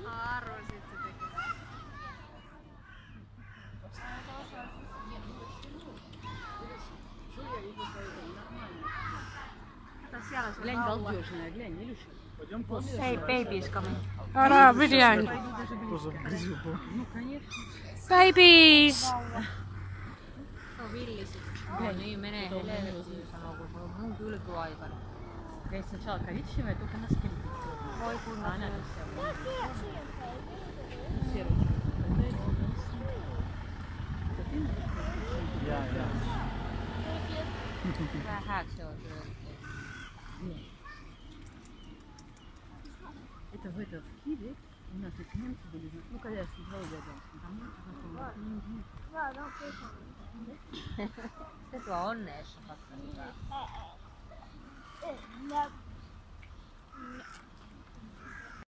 Arvasit se tekee. Hey, baby's coming. Ära, behind. Ну, конечно. Babies! Niin menee helvettiin sanoo, kun mulla on mun kylpyaivan. Если сначала коричневая, только на спинке. Voi kun on vähäksi on syönyt. Это в Киеве у нас и клиенты были, ну, когда я сидела рядом. Se tuo onneessa pakka hyvää.